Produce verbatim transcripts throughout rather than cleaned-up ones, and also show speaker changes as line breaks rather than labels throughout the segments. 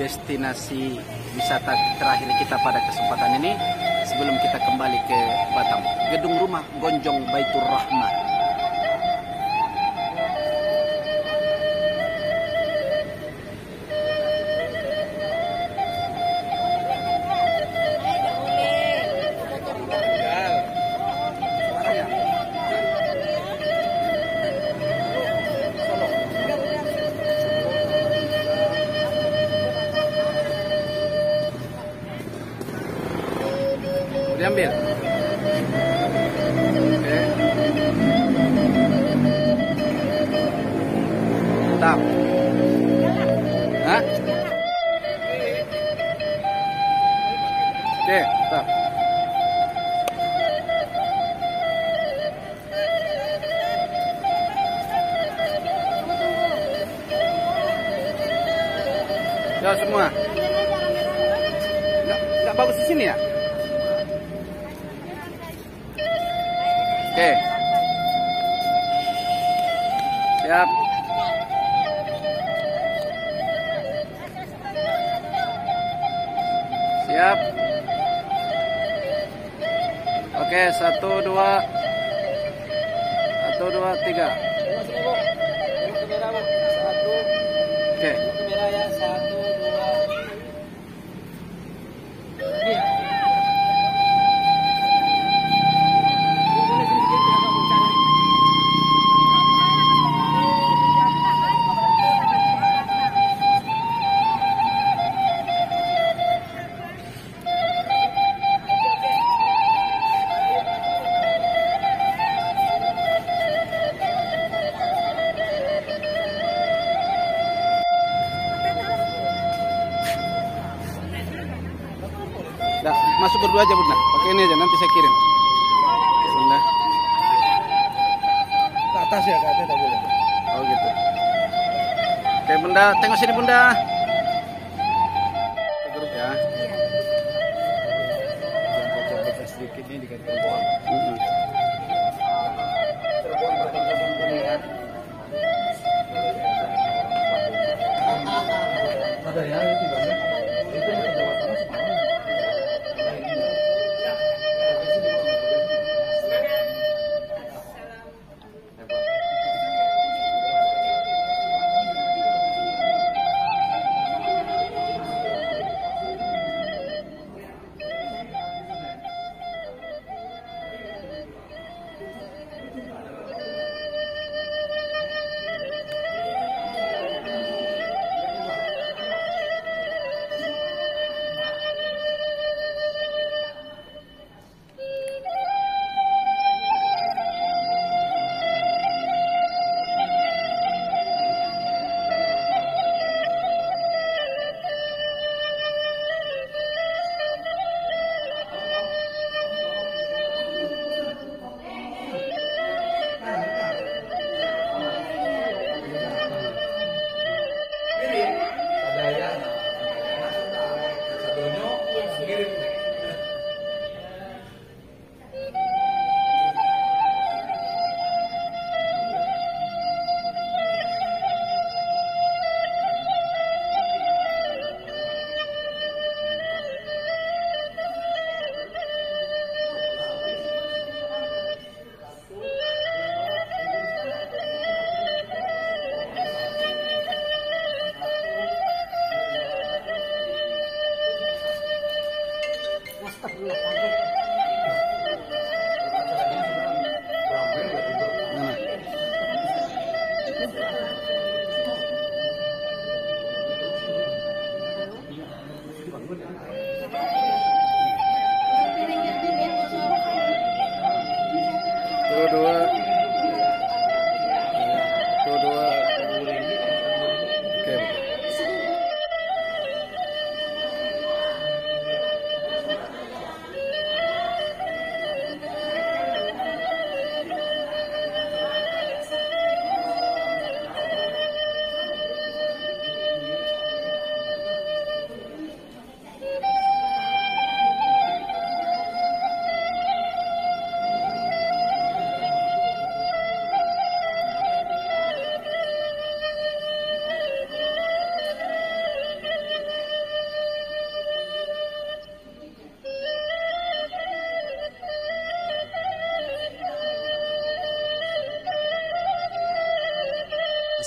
destinasi wisata terakhir kita pada kesempatan ini sebelum kita kembali ke Batam. Gedung rumah Gonjong Baitur Rahmah. Diambil. Oke. Stop. Hah? Oke, stop. Ya semua. Nggak, nggak bagus di sini ya? Oke. Siap. Siap. Oke, satu, dua. Satu, dua, tiga. Oke. Nah, masuk berdua aja Bunda. Pakai ini aja, nanti saya kirim. Bunda.
Ke atas ya, ke atas tak boleh.
Oh gitu. Oke Bunda, tengok sini Bunda. Grup ya.
Yang baca-baca sedikit ini dikasih telepon.
Mm-hmm.
Ada ya, itu banyak. Itu yang kedewasaan separuh.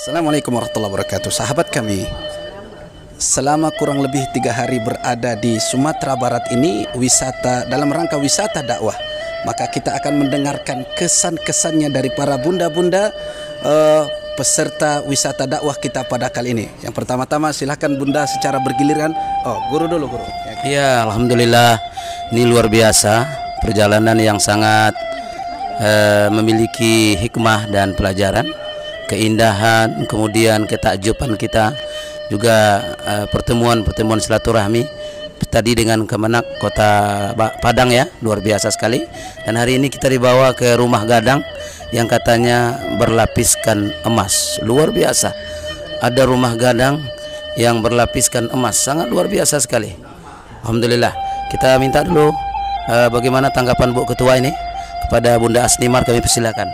Assalamualaikum warahmatullahi wabarakatuh. Sahabat kami, selama kurang lebih tiga hari berada di Sumatera Barat ini wisata dalam rangka wisata dakwah, maka kita akan mendengarkan kesan-kesannya dari para bunda-bunda uh, peserta wisata dakwah kita pada kali ini. Yang pertama-tama silakan bunda secara bergiliran. Oh, guru dulu guru.
Ya, alhamdulillah ini luar biasa perjalanan yang sangat uh, memiliki hikmah dan pelajaran, keindahan, kemudian ketakjuban kita, juga pertemuan-pertemuan uh, silaturahmi tadi dengan Kemenak Kota Padang ya, luar biasa sekali. Dan hari ini kita dibawa ke rumah gadang yang katanya berlapiskan emas, luar biasa. Ada rumah gadang yang berlapiskan emas, sangat luar biasa sekali. Alhamdulillah. Kita minta dulu uh, bagaimana tanggapan Bu Ketua ini kepada Bunda Asnimar, kami persilakan.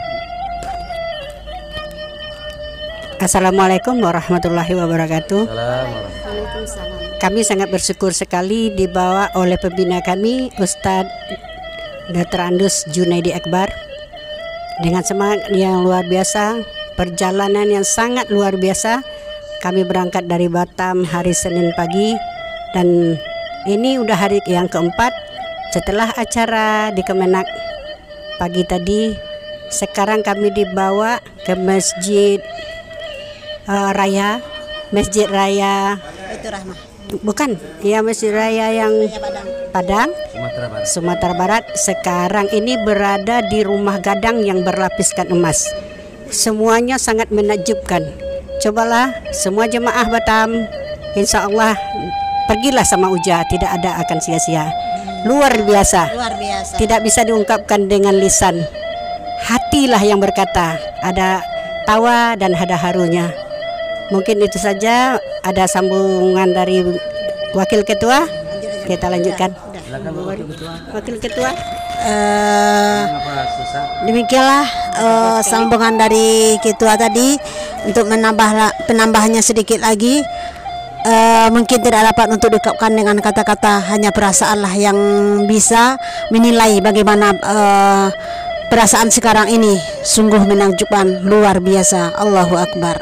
Assalamualaikum warahmatullahi wabarakatuh.
Assalamualaikum.
Kami sangat bersyukur sekali dibawa oleh pembina kami, Ustadz doktor Andus Junaidi Akbar, dengan semangat yang luar biasa, perjalanan yang sangat luar biasa. Kami berangkat dari Batam hari Senin pagi, dan ini udah hari yang keempat setelah acara di Kemenak pagi tadi. Sekarang kami dibawa ke Masjid Uh, Raya, Masjid Raya
Baitur Rahmah.
Bukan, ya Masjid Raya yang Padang,
Sumatera Barat.
Sumatera Barat. Sekarang ini berada di rumah gadang yang berlapiskan emas. Semuanya sangat menakjubkan. Cobalah semua jemaah Batam, insya Allah pergilah sama Uja, tidak ada akan sia-sia. Luar biasa.
Luar biasa.
Tidak bisa diungkapkan dengan lisan. Hatilah yang berkata, ada tawa dan ada harunya. Mungkin itu saja. Ada sambungan dari Wakil Ketua, kita lanjutkan. Wakil Ketua.
Uh, demikianlah uh, sambungan dari Ketua tadi. Untuk menambah penambahannya sedikit lagi, uh, mungkin tidak dapat untuk diungkapkan dengan kata-kata, hanya perasaanlah yang bisa menilai bagaimana uh, perasaan sekarang ini. Sungguh menakjubkan, luar biasa. Allahu Akbar.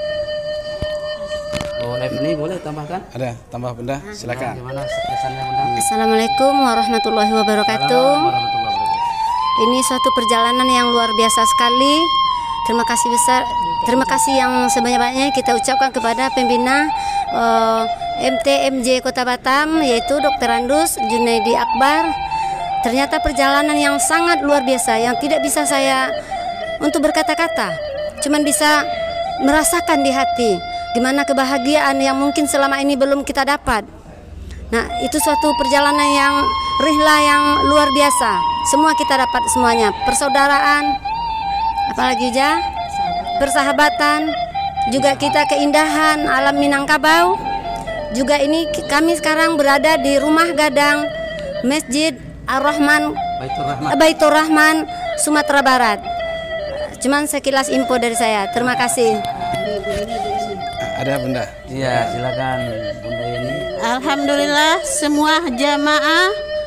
Oh, live ini boleh tambahkan?
Ada tambah bunda, silakan.
Gimana kesannya bunda?
Assalamualaikum warahmatullahi wabarakatuh.
Warahmatullahi wabarakatuh.
Ini suatu perjalanan yang luar biasa sekali. Terima kasih besar, terima kasih yang sebanyak-banyaknya kita ucapkan kepada pembina uh, M T M J Kota Batam, yaitu doktor Andus Junaidi Akbar. Ternyata perjalanan yang sangat luar biasa, yang tidak bisa saya untuk berkata-kata, cuman bisa merasakan di hati gimana kebahagiaan yang mungkin selama ini belum kita dapat. Nah, itu suatu perjalanan yang rihlah yang luar biasa. Semua kita dapat semuanya, persaudaraan, apalagi ja, persahabatan, juga kita keindahan alam Minangkabau. Juga ini kami sekarang berada di rumah gadang Masjid Ar-Rahman
Baitur Rahmah.
Baitur Rahman, Sumatera Barat. Cuman sekilas info dari saya. Terima kasih.
Ada bunda.
Iya, silakan Bunda Yeni.
Alhamdulillah semua jamaah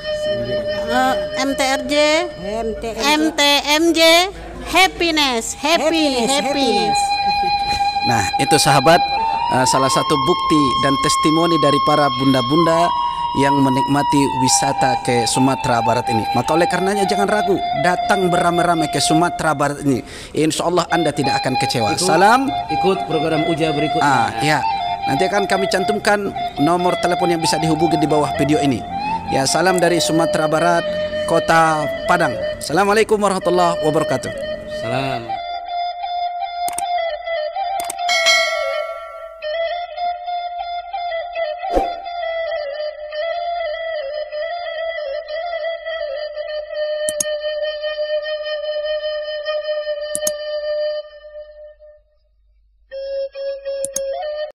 uh, M T R J, M T M J, happiness, happy, happy.
Nah, itu sahabat, uh, salah satu bukti dan testimoni dari para bunda-bunda yang menikmati wisata ke Sumatera Barat ini. Maka oleh karenanya jangan ragu, datang beramai-ramai ke Sumatera Barat ini. Insya Allah Anda tidak akan kecewa.
Ikut,
Salam.
Ikut program Uja berikutnya.
Ah, ya. Nanti akan kami cantumkan nomor telepon yang bisa dihubungi di bawah video ini. Ya, salam dari Sumatera Barat, Kota Padang. Assalamualaikum warahmatullahi wabarakatuh.
Salam.